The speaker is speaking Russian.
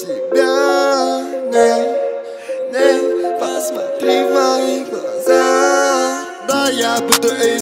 тебя. Не, посмотри в мои глаза. Да, я буду